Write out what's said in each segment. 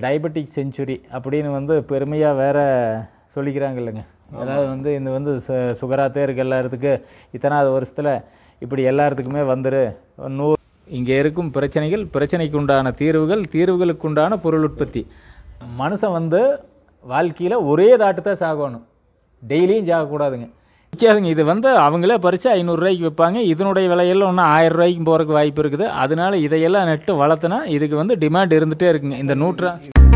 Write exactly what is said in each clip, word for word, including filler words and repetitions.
Diabetic century அப்படின்னு வந்து பெருமையாக வேறு சொல்லிக்கிறாங்க இல்லைங்க. அதாவது வந்து இந்த வந்து சு சுகராகத்தே இருக்குது எல்லாத்துக்கு இத்தனாவது வருஷத்தில் இப்படி எல்லாத்துக்குமே வந்துரு நூறு இங்கே இருக்கும் பிரச்சனைகள், பிரச்சனைக்கு உண்டான தீர்வுகள், தீர்வுகளுக்கு உண்டான பொருள் உற்பத்தி. மனுஷன் வந்து வாழ்க்கையில் ஒரே தாட்டு தான் சாகணும், டெய்லியும் சாகக்கூடாதுங்க. விற்காதுங்க. இது வந்து அவங்களே பறித்து ஐநூறுரூவாய்க்கு விற்பாங்க. இதனுடைய விலையெல்லாம் ஒன்றும் ஆயிரம் ரூபாய்க்கும் போகிறதுக்கு வாய்ப்பு இருக்குது. அதனால இதையெல்லாம் நட்டு வளர்த்துனா இதுக்கு வந்து டிமாண்ட் இருந்துகிட்டே இருக்குங்க. இந்த நூற்றா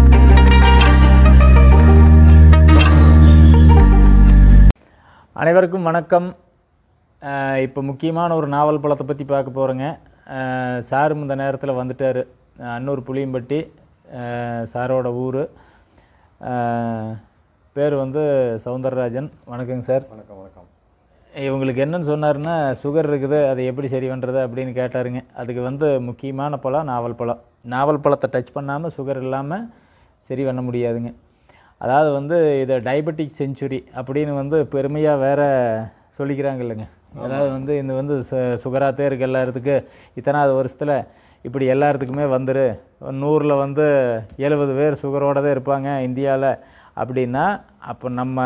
அனைவருக்கும் வணக்கம். இப்போ முக்கியமான ஒரு நாவல் பழத்தை பற்றி பார்க்க போகிறேங்க. சாரும் இந்த நேரத்தில் வந்துட்டார். அன்னூர் புளியம்பட்டி சாரோட ஊர். பேர் வந்து சவுந்தரராஜன். வணக்கங்க சார். வணக்கம் வணக்கம். இவங்களுக்கு என்னன்னு சொன்னார்னா, சுகர் இருக்குது, அதை எப்படி சரி பண்ணுறது அப்படின்னு கேட்டாருங்க. அதுக்கு வந்து முக்கியமான பழம் நாவல் பழம். நாவல் பழத்தை டச் பண்ணாமல் சுகர் இல்லாமல் சரி பண்ண முடியாதுங்க. அதாவது வந்து இதை டயபெட்டிக் செஞ்சுரி அப்படின்னு வந்து பெருமையாக வேறு சொல்லிக்கிறாங்க இல்லைங்க. அதாவது வந்து இந்த வந்து சு சுகராகத்தே இருக்குது எல்லாத்துக்கு இத்தனாவது வருஷத்தில் இப்படி எல்லாத்துக்குமே வந்துரு நூறில் வந்து எழுபது பேர் சுகரோடு தான் இருப்பாங்க இந்தியாவில் அப்படின்னா, அப்போ நம்ம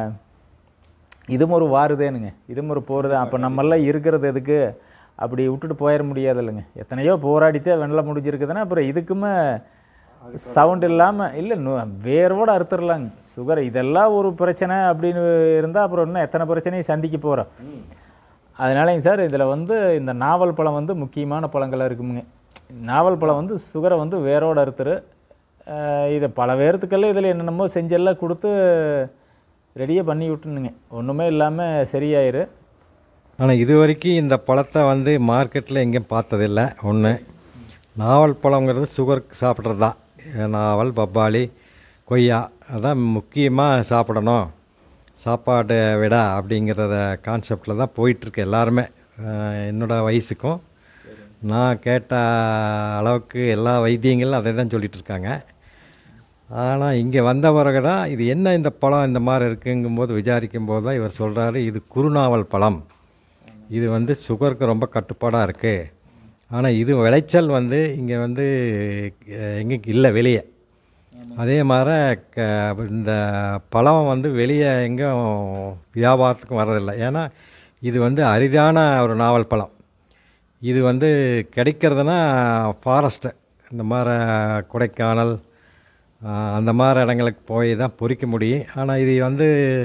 இதுவும் ஒரு வாருதேனுங்க, இதுவும் ஒரு போகிறது. அப்போ நம்மெல்லாம் இருக்கிறது எதுக்கு? அப்படி விட்டுட்டு போயிட முடியாது இல்லைங்க. எத்தனையோ போராடித்தே வெண்ணல முடிஞ்சிருக்குதுன்னா அப்புறம் இதுக்குமே சவுண்ட் இல்லாமல் இல்லை வேரோடு அறுத்துடலாங்க சுகர். இதெல்லாம் ஒரு பிரச்சனை அப்படின்னு இருந்தால் அப்புறம் இன்னும் எத்தனை பிரச்சனையும் சந்திக்க போகிறோம். அதனாலங்க சார், இதில் வந்து இந்த நாவல் பழம் வந்து முக்கியமான பழங்களாக இருக்குமுங்க. நாவல் பழம் வந்து சுகரை வந்து வேரோடு அறுத்துரு. இதை பல பேர்த்துக்கெல்லாம் இதில் என்னென்னமோ செஞ்செல்லாம் கொடுத்து ரெடியாக பண்ணி விட்டுணுங்க, ஒன்றுமே இல்லாமல் சரியாயிரு. ஆனால் இது வரைக்கும் இந்த பழத்தை வந்து மார்க்கெட்டில் எங்கேயும் பார்த்ததில்லை. ஒன்று நாவல் பழங்கிறது சுகருக்கு சாப்பிட்றது தான். நாவல், பப்பாளி, கொய்யா அதான் முக்கியமாக சாப்பிடணும், சாப்பாட்டை விட அப்படிங்கிறத கான்செப்டில் தான் போயிட்டுருக்கு எல்லாருமே. என்னோடய வயசுக்கும் நான் கேட்ட அளவுக்கு எல்லா வைத்தியங்களும் அதை தான் சொல்லிகிட்டு இருக்காங்க. ஆனால் இங்கே வந்த பிறகு தான் இது என்ன இந்த பழம் இந்த மாதிரி இருக்குங்கும்போது விசாரிக்கும் போது தான் இவர் சொல்கிறாரு, இது குறுநாவல் பழம், இது வந்து சுகருக்கு ரொம்ப கட்டுப்பாடாக இருக்குது. ஆனால் இது விளைச்சல் வந்து இங்கே வந்து எங்கே இல்லை வெளியே. அதே மாதிரி க இந்த பழம் வந்து வெளியே எங்கேயும் வியாபாரத்துக்கும் வர்றதில்லை. ஏன்னா இது வந்து அரிதான ஒரு நாவல் பழம். இது வந்து கிடைக்கிறதுனா ஃபாரஸ்ட்டு இந்த மாதிரி கொடைக்கானல் அந்த மாதிரி இடங்களுக்கு போய் தான் பொறிக்க முடியும். ஆனால் இது வந்து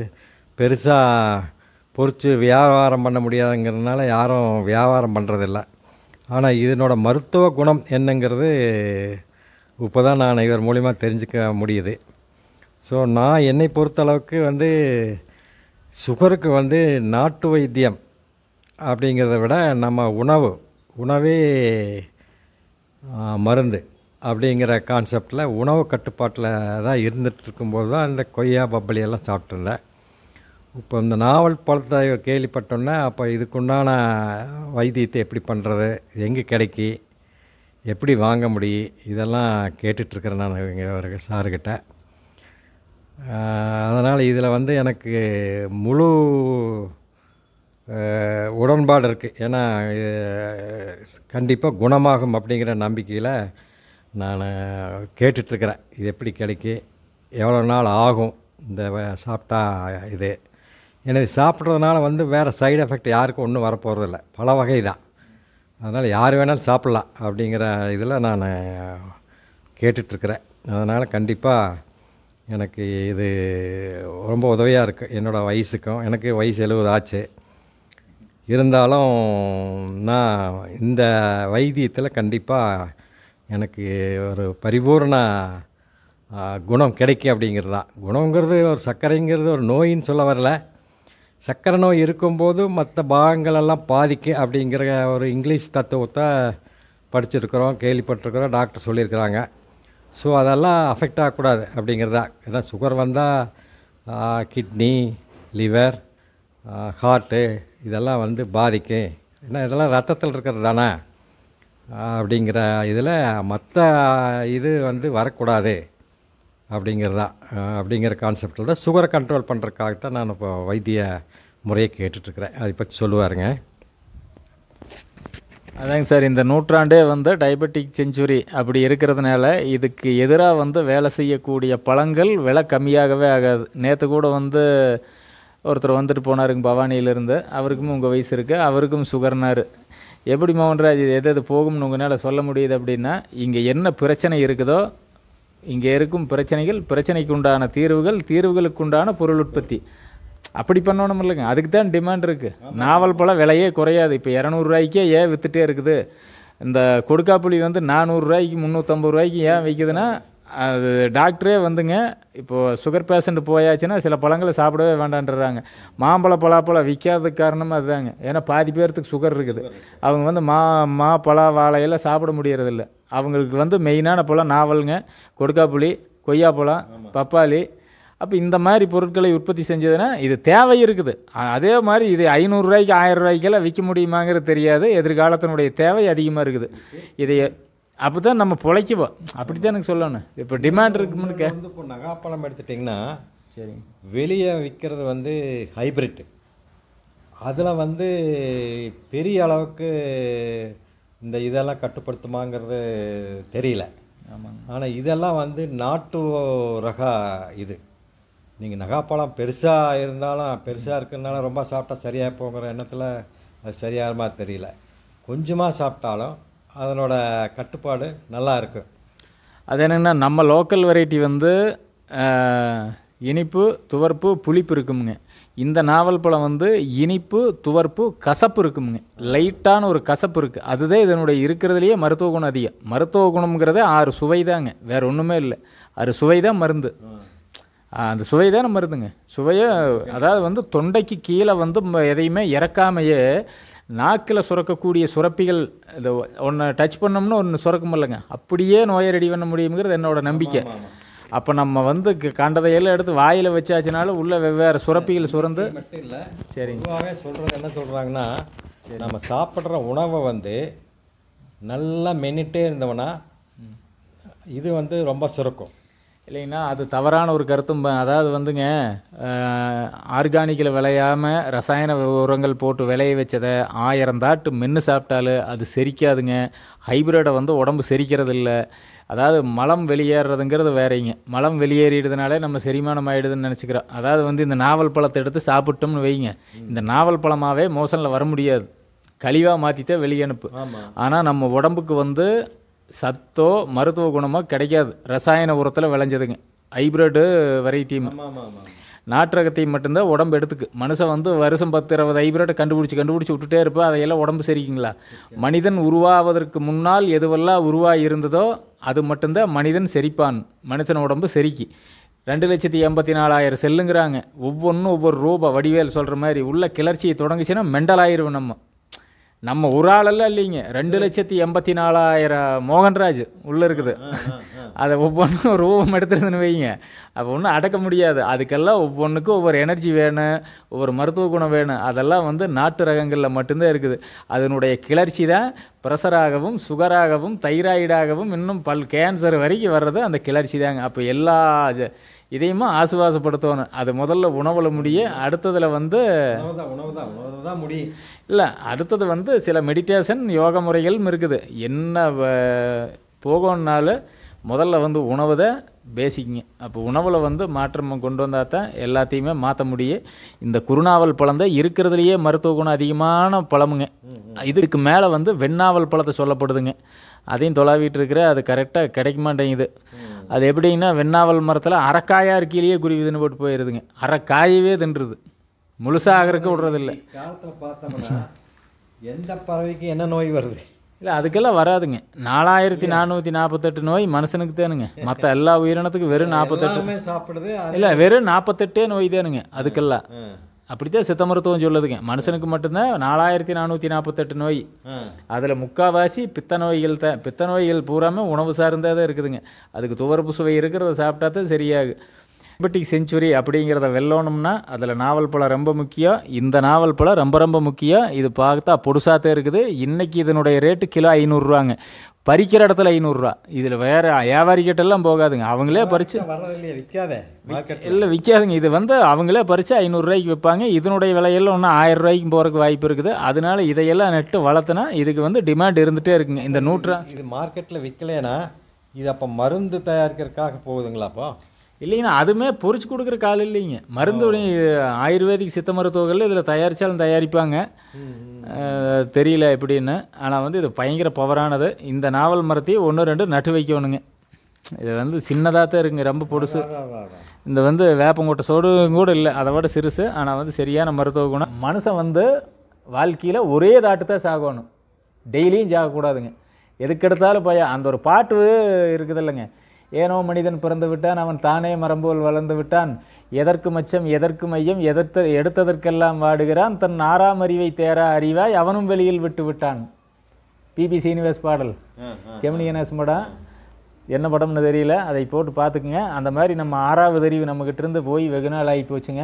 பெருசாக பொறிச்சு வியாபாரம் பண்ண முடியாதுங்கிறதுனால யாரும் வியாபாரம் பண்ணுறதில்ல. ஆனால் இதனோட மருத்துவ குணம் என்னங்கிறது இப்போ தான் நான் இவர் மூலிமா தெரிஞ்சுக்க முடியுது. ஸோ நான் என்னை பொறுத்தளவுக்கு வந்து சுகருக்கு வந்து நாட்டு வைத்தியம் அப்படிங்கிறத விட நம்ம உணவு உணவே மருந்து அப்படிங்கிற கான்செப்டில் உணவு கட்டுப்பாட்டில் தான் இருந்துகிட்டு இருக்கும்போது தான் இந்த கொய்யா, பப்பளி எல்லாம் சாப்பிட்ருந்தேன். இப்போ இந்த நாவல் பழத்தை கேள்விப்பட்டோன்னே அப்போ இதுக்குண்டான வைத்தியத்தை எப்படி பண்ணுறது, எங்கே கிடைக்கி, எப்படி வாங்க முடியும், இதெல்லாம் கேட்டுட்ருக்கிறேன் நான் இங்கே ஒரு சாருக்கிட்ட. அதனால் இதில் வந்து எனக்கு முழு உடன்பாடு இருக்குது. ஏன்னா கண்டிப்பாக குணமாகும் அப்படிங்கிற நம்பிக்கையில் நான் கேட்டுட்ருக்கிறேன். இது எப்படி கிடைக்கி, எவ்வளோ நாள் ஆகும் இந்த சாப்பிட்டா இது. எனக்கு சாப்பிட்றதுனால வந்து வேறு சைடு எஃபெக்ட் யாருக்கும் ஒன்றும் வரப்போகிறதில்ல, பல வகை தான். அதனால் யார் வேணாலும் சாப்பிட்லாம் அப்படிங்கிற இதில் நான் கேட்டுட்ருக்கிறேன். அதனால் கண்டிப்பாக எனக்கு இது ரொம்ப உதவியாக இருக்குது என்னோடய வயசுக்கும். எனக்கு வயசு எழுபது ஆச்சு. இருந்தாலும் நான் இந்த வைத்தியத்தில் கண்டிப்பாக எனக்கு ஒரு பரிபூர்ண குணம் கிடைக்கும் அப்படிங்கிறது தான். குணங்கிறது ஒரு சர்க்கரைங்கிறது ஒரு நோயின்னு சொல்ல வரல. சர்க்கரை நோய் இருக்கும்போது மற்ற பாகங்களெல்லாம் பாதிக்கும் அப்படிங்கிற ஒரு இங்கிலீஷ் தத்துவத்தை படிச்சிருக்கிறோம், கேள்விப்பட்டிருக்கிறோம், டாக்டர் சொல்லியிருக்கிறாங்க. ஸோ அதெல்லாம் அஃபெக்ட் ஆகக்கூடாது அப்படிங்கிறதா. ஏன்னா சுகர் வந்தால் கிட்னி, லிவர், ஹார்ட்டு இதெல்லாம் வந்து பாதிக்கும். ஏன்னா இதெல்லாம் ரத்தத்தில் இருக்கிறது தானே அப்படிங்கிற இதில் மற்ற இது வந்து வரக்கூடாது அப்படிங்கிறதா. அப்படிங்கிற கான்செப்டில் தான் சுகரை கண்ட்ரோல் பண்ணுறதுக்காகத்தான் நான் இப்போ வைத்திய முறையை கேட்டுட்ருக்கிறேன். அதை பற்றி சொல்லுவாருங்க. அதாங்க சார், இந்த நூற்றாண்டே வந்து டயபெட்டிக் செஞ்சுரி அப்படி இருக்கிறதுனால இதுக்கு எதிராக வந்து வேலை செய்யக்கூடிய பழங்கள் விலை கம்மியாகவே ஆகாது. நேற்று கூட வந்து ஒருத்தர் வந்துட்டு போனாருங்க பவானியிலேருந்து. அவருக்கும் உங்கள் வயசு இருக்குது, அவருக்கும் சுகர்னார். எப்படி மோகன்ராஜ் இது எது எது போகும்னு உங்களால் சொல்ல முடியுது அப்படின்னா, இங்கே என்ன பிரச்சனை இருக்குதோ இங்கே இருக்கும் பிரச்சனைகள், பிரச்சனைக்கு உண்டான தீர்வுகள், தீர்வுகளுக்கு உண்டான பொருள் உற்பத்தி அப்படி பண்ணணும் இல்லைங்க. அதுக்கு தான் டிமாண்ட் இருக்குது. நாவல் பழம் விலையே குறையாது. இப்போ இரநூறுவாய்க்கே ஏன் விற்றுட்டே இருக்குது. இந்த கொடுக்காப்புளி வந்து நானூறுரூவாய்க்கு முந்நூற்றம்பது ரூபாய்க்கு ஏன் விற்கிதுன்னா, அது டாக்டரே வந்துங்க இப்போது சுகர் பேஷண்ட் போயாச்சுன்னா சில பழங்களை சாப்பிடவே வேண்டான்றாங்க. மாம்பழ பலாப்பழம் விற்காததுக்கு காரணமாக அதுதாங்க. ஏன்னா பாதி பேர்த்துக்கு சுகர் இருக்குது. அவங்க வந்து மா மா பலா வாழையெல்லாம் சாப்பிட முடியறதில்ல. அவங்களுக்கு வந்து மெயினான பழம் நாவலுங்க, கொடுக்காப்புளி, கொய்யாப்பழம், பப்பாளி. அப்போ இந்த மாதிரி பொருட்களை உற்பத்தி செஞ்சதுன்னா இது தேவை இருக்குது. அதே மாதிரி இது ஐநூறுரூவாய்க்கு ஆயிரம் ரூபாய்க்கெல்லாம் விற்க முடியுமாங்கிறது தெரியாது. எதிர்காலத்தினுடைய தேவை அதிகமாக இருக்குது. இதை அப்போ தான் நம்ம பிழைக்குவோம். அப்படி தான் எனக்கு சொல்லணும். இப்போ டிமாண்ட் இருக்குன்னு கே வந்து இப்போ நகாப்பழம் எடுத்துட்டிங்கன்னா சரிங்க, வெளியே விற்கிறது வந்து ஹைப்ரிட். அதில் வந்து பெரிய அளவுக்கு இந்த இதெல்லாம் கட்டுப்படுத்துமாங்கிறது தெரியல. ஆமாங்க. ஆனால் இதெல்லாம் வந்து நாட்டு ரக இது. நீங்கள் நகாப்பழம் பெருசாக இருந்தாலும் பெருசாக இருக்குனால ரொம்ப சாப்பிட்டா சரியாக போங்கிற எண்ணத்தில் அது சரியாக மாதிரி தெரியல. கொஞ்சமாக சாப்பிட்டாலும் அதனோட கட்டுப்பாடு நல்லா இருக்கும். அது என்னென்னா, நம்ம லோக்கல் வெரைட்டி வந்து இனிப்பு, துவர்ப்பு, புளிப்பு இருக்குமுங்க. இந்த நாவல் பழம் வந்து இனிப்பு, துவர்ப்பு, கசப்பு இருக்குமுங்க. லைட்டான ஒரு கசப்பு இருக்குது. அதுதான் இதனுடைய இருக்கிறதுலையே மருத்துவ குணம் அதிகம். மருத்துவ குணம்ங்கிறதே ஆறு சுவை தாங்க, வேறு ஒன்றுமே இல்லை. ஆறு சுவை தான் மருந்து. அந்த சுவை தானே மருந்துங்க. சுவையை அதாவது வந்து தொண்டைக்கு கீழே வந்து எதையுமே இறக்காமையே நாக்கில் சுரக்கக்கூடிய சுரப்பிகள் இது ஒன்று டச் பண்ணோம்னா ஒன்று சுரக்கும் இல்லைங்க, அப்படியே நோயை ரெடி பண்ண முடியுங்கிறது என்னோட நம்பிக்கை. அப்போ நம்ம வந்து கண்டதையெல்லாம் எடுத்து வாயில் வச்சாச்சுனாலும் உள்ள வெவ்வேறு சுரப்பிகள் சுரந்து மட்டும் இல்லை. சரிங்க, பொதுவாகவே சொல்கிறது என்ன சொல்கிறாங்கன்னா, நம்ம சாப்பிட்ற உணவை வந்து நல்லா மென்னிட்டே இருந்தோம்னா இது வந்து ரொம்ப சுரக்கும் இல்லைங்கன்னா அது தவறான ஒரு கருத்தும். அதாவது வந்துங்க ஆர்கானிக்கில் விளையாமல் ரசாயன உரங்கள் போட்டு விளைய வச்சதை ஆயிரம் தாட்டு மென்று சாப்பிட்டாலும் அது செரிக்காதுங்க. ஹைப்ரிடை வந்து உடம்பு செரிக்கிறது இல்லை. அதாவது மலம் வெளியேறதுங்கிறது வேறைங்க. மலம் வெளியேறிடுறதுனாலே நம்ம செரிமானம் ஆகிடுதுன்னு நினச்சிக்கிறோம். அதாவது வந்து இந்த நாவல் பழத்தை எடுத்து சாப்பிட்டோம்னு வைங்க, இந்த நாவல் பழமாகவே மோசனில் வர முடியாது, கழிவாக மாற்றித்தான் வெளியே அனுப்பு. ஆனால் நம்ம உடம்புக்கு வந்து சத்தோ மருத்துவ குணமோ கிடைக்காது. ரசாயன உரத்தில் விளைஞ்சதுங்க ஹைப்ரிட்டு வெரைட்டியும் நாட்டு ரகத்தையும் மட்டும்தான் உடம்பு எடுத்துக்கு. மனுஷன் வந்து வருஷம் பத்து இருபது ஹைப்ரிட்டை கண்டுபிடிச்சி கண்டுபிடிச்சி விட்டுட்டே இருப்போம். அதையெல்லாம் உடம்பு சரிக்குங்களா? மனிதன் உருவாவதற்கு முன்னால் எதுவெல்லாம் உருவாகி இருந்ததோ அது மட்டும்தான் மனிதன் செரிப்பான். மனுஷன் உடம்பு செரிக்கி ரெண்டு லட்சத்தி எண்பத்தி நாலாயிரம் செல்லுங்கிறாங்க. ஒவ்வொன்றும் ஒவ்வொரு ரூபா வடிவேல் சொல்கிற மாதிரி உள்ள கிளர்ச்சியை தொடங்குச்சுன்னா மெண்டல் ஆயிடுவோம். நம்ம நம்ம ஒரு ஆளெல்லாம் இல்லைங்க, ரெண்டு லட்சத்தி எண்பத்தி நாலாயிரம் மோகன்ராஜ் உள்ளே இருக்குது. அதை ஒவ்வொன்றும் ரூபம் எடுத்துருதுன்னு வைங்க, அப்போ ஒன்றும் அடக்க முடியாது. அதுக்கெல்லாம் ஒவ்வொன்றுக்கும் ஒவ்வொரு எனர்ஜி வேணும், ஒவ்வொரு மருத்துவ குணம் வேணும். அதெல்லாம் வந்து நாட்டு ரகங்களில் மட்டும்தான் இருக்குது. அதனுடைய கிளர்ச்சி தான் ப்ரெஷராகவும் சுகராகவும் தைராய்டாகவும் இன்னும் பல் கேன்சர் வரைக்கும் வர்றது அந்த கிளர்ச்சி தாங்க. அப்போ எல்லா இதையுமா ஆசுவாசப்படுத்தணும். அது முதல்ல உணவில் முடிய, அடுத்ததில் வந்து முடியும் இல்லை, அடுத்தது வந்து சில மெடிடேஷன் யோகா முறைகளும் இருக்குது. என்ன போகணுன்னாலும் முதல்ல வந்து உணவு தான் பேசிக்குங்க. அப்போ உணவில் வந்து மாற்றம் கொண்டு வந்தால் தான் எல்லாத்தையுமே மாற்ற முடியும். இந்த குறுநாவல் பழம் தான் இருக்கிறதுலையே மருத்துவ குணம் அதிகமான பழமுங்க. இதுக்கு மேலே வந்து வெண்ணாவல் பழத்தை சொல்லப்படுதுங்க. அதையும் தொலாவிட்டு இருக்கிற அது கரெக்டாக கிடைக்க மாட்டேங்குது. அது எப்படின்னா, வெண்ணாவல் மரத்தில் அரைக்காயாக இருக்கையிலேயே குருவிதுன்னு போட்டு போயிடுதுங்க. அரைக்காயவே தின்றுது, முழுசாக ஆகிறதுக்கு விடுறதில்லை. காலத்தில் பார்த்தோம்னா எந்த பறவைக்கு என்ன நோய் வருது? இல்லை, அதுக்கெல்லாம் வராதுங்க. நாலாயிரத்தி நானூற்றி நாற்பத்தெட்டு நோய் மனுஷனுக்கு தானுங்க. மற்ற எல்லா உயிரினத்துக்கும் வெறும் நாற்பத்தெட்டு சாப்பிடுது. இல்லை, வெறும் நாற்பத்தெட்டே நோய் தானுங்க அதுக்கெல்லாம். அப்படித்தான் சித்த மருத்துவம் சொல்லுதுங்க. மனுஷனுக்கு மட்டும்தான் நாலாயிரத்தி நானூற்றி நாற்பத்தெட்டு நோய். அதில் முக்கால்வாசி பித்த நோய்கள் தான். பித்த நோய்கள் பூராமல் உணவு சார்ந்தே தான் இருக்குதுங்க. அதுக்கு துவர்ப்பு சுவை இருக்கிறத சாப்பிட்டா தான் சரியாகு. டயபெட்டிக் செஞ்சுரி அப்படிங்கிறத வெல்லணும்னா அதில் நாவல் பழம் ரொம்ப முக்கியம். இந்த நாவல் பழம் ரொம்ப ரொம்ப முக்கியம். இது பார்த்தா பொடுசாத்தே இருக்குது. இன்றைக்கி இதனுடைய ரேட்டு கிலோ ஐநூறுரூவாங்க. பறிக்கிற இடத்துல ஐநூறுரூவா. இதில் வேறு வியாபாரிக்கிட்டெல்லாம் போகாதுங்க, அவங்களே பறித்து விற்காதே இல்லை விற்காதுங்க. இது வந்து அவங்களே பறித்து ஐநூறுரூவாய்க்கு விற்பாங்க. இதனுடைய விலையெல்லாம் ஒன்றும் ஆயிரம் ரூபாய்க்கு போகிறதுக்கு வாய்ப்பு இருக்குது. அதனால இதையெல்லாம் நட்டு வளர்த்துனா இதுக்கு வந்து டிமாண்ட் இருந்துகிட்டே இருக்குங்க. இந்த நூற்றா இது மார்க்கெட்டில் விற்கலைன்னா இது அப்போ மருந்து தயாரிக்கிறதுக்காக போகுதுங்களாப்போ? இல்லைங்கண்ணா, அதுவுமே பொறிச்சு கொடுக்குற கால் இல்லைங்க. மருந்து ஆயுர்வேதிக் சித்த மருத்துவர்கள் இதில் தயாரித்தாலும் தயாரிப்பாங்க, தெரியல எப்படின்னு. ஆனால் வந்து இது பயங்கர பவரானது. இந்த நாவல் மரத்தையும் ஒன்று ரெண்டு நட்டு வைக்கணுங்க. இது வந்து சின்னதாக தான் இருக்குங்க, ரொம்ப பொடுசு. இந்த வந்து வேப்பங்கொட்டை சோடு கூட இல்லை, அதை விட சிறுசு. ஆனால் வந்து சரியான மருத்துவ குணம். மனுஷன் வந்து வாழ்க்கையில் ஒரே தாட்டு தான் சாகணும், டெய்லியும் சாகக்கூடாதுங்க. எதுக்கெடுத்தாலும் பய அந்த ஒரு பாட்டு இருக்குது இல்லைங்க, ஏனோ மனிதன் பிறந்து விட்டான், அவன் தானே மரம்போல் வளர்ந்து விட்டான், எதற்கு மச்சம் எதற்கு மையம் எதற்கு எடுத்ததற்கெல்லாம் வாடுகிறான், தன் ஆறாம் அறிவை தேரா அறிவாய் அவனும் வெளியில் விட்டு விட்டான். பிபி சீனிவாஸ் பாடல், செமினி கணேசன் படம். என்ன படம்னு தெரியல, அதை போட்டு பார்த்துக்குங்க. அந்த மாதிரி நம்ம ஆறாவது அறிவு நம்மக்கிட்ட இருந்து போய் வெகு நாள் ஆகி போச்சுங்க.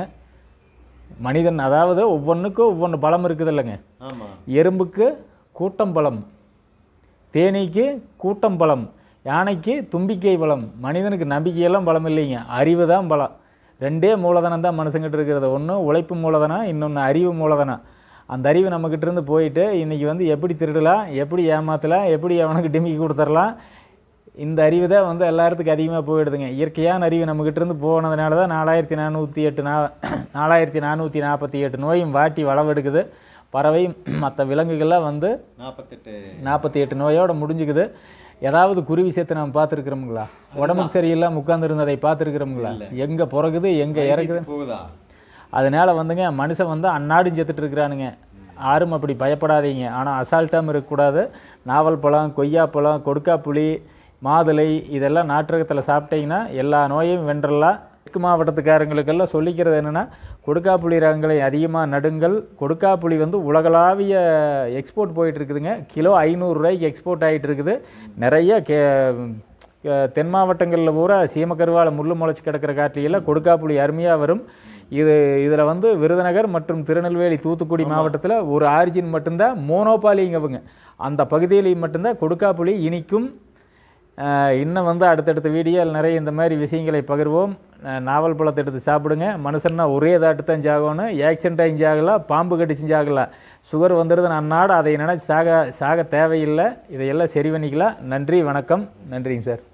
மனிதன் அதாவது ஒவ்வொன்றுக்கும் ஒவ்வொன்று பலம் இருக்குது இல்லைங்க. எறும்புக்கு கூட்டம் பலம், தேனீக்கு கூட்டம் பலம், யானைக்கு தும்பிக்கை பலம், மனிதனுக்கு நம்பிக்கையெல்லாம் பலம் இல்லைங்க, அறிவு தான் பலம். ரெண்டே மூலதனம் தான் மனுஷங்கிட்ட இருக்கிறது. ஒன்று உழைப்பு மூலதனம், இன்னொன்று அறிவு மூலதனம். அந்த அறிவு நம்மக்கிட்ட இருந்து போயிட்டு இன்றைக்கி வந்து எப்படி திருடலாம், எப்படி ஏமாற்றலாம், எப்படி அவனுக்கு டிமிக்கி கொடுத்துடலாம், இந்த அறிவு தான் வந்து எல்லாத்துக்கும் அதிகமாக போயிடுதுங்க. இயற்கையான அறிவு நம்மக்கிட்ட இருந்து போனதுனால தான் நாலாயிரத்தி நானூற்றி எட்டு நா நாலாயிரத்தி நானூற்றி நாற்பத்தி எட்டு நோயும் வாட்டி வளவெடுக்குது. பறவை மற்ற விலங்குகள்லாம் வந்து நாற்பத்தெட்டு நாற்பத்தி எட்டு நோயோடு முடிஞ்சுக்குது. ஏதாவது குருவி சேர்த்து நம்ம பார்த்துருக்குறோமுங்களா? உடம்புக்கு சரியில்லாமல் உட்காந்துருந்ததை பார்த்துருக்குறோமுங்களா? எங்கே பிறகுது எங்கே இறக்குது போகுதா? அதனால் வந்துங்க மனுஷன் வந்து அன்னாடும் செத்துட்டு இருக்கிறானுங்க. யாரும் அப்படி பயப்படாதீங்க. ஆனால் அசால்ட்டாகவும் இருக்கக்கூடாது. நாவல் பழம், கொய்யாப்பழம், கொடுக்காப்புளி, மாதுளை இதெல்லாம் நாட்டுரகத்தில் சாப்பிட்டீங்கன்னா எல்லா நோயையும் வென்றலாம். தெற்கு மாவட்டத்துக்காரங்களுக்கெல்லாம் சொல்லிக்கிறது என்னென்னா, கொடுக்காப்புளி ரகங்களை அதிகமாக நடுங்கள். கொடுக்காப்புளி வந்து உலகளாவிய எக்ஸ்போர்ட் போயிட்டு இருக்குதுங்க. கிலோ ஐநூறுரூவாய்க்கு எக்ஸ்போர்ட் ஆகிட்டு இருக்குது. நிறைய கே தென் மாவட்டங்களில் பூரா சீமக்கருவால் முள்ளு முளைச்சி கிடக்கிற காட்டியெல்லாம் கொடுக்காப்புளி அருமையாக வரும். இது இதில் வந்து விருதுநகர் மற்றும் திருநெல்வேலி, தூத்துக்குடி மாவட்டத்தில் ஒரு ஆரிஜின் மட்டும்தான் மோனோபாலிங்கவங்க. அந்த பகுதியிலையும் மட்டும்தான் கொடுக்காப்புளி இனிக்கும். இன்னும் வந்து அடுத்தடுத்த வீடியோவில் நிறைய இந்த மாதிரி விஷயங்களை பகிர்வோம். நாவல் பழத்தை எடுத்து சாப்பிடுங்க. மனுஷன்னா ஒரே தாட்டு தான் சாகணும். ஆக்சிடென்ட் ஆகி சாகலாம், பாம்பு கடிச்சு சாகலாம், சுகர் வந்துடுது அன்னாடு. அதை நினச்சி சாக சாக தேவையில்லை. இதையெல்லாம் சரி பண்ணிக்கலாம். நன்றி, வணக்கம். நன்றிங்க சார்.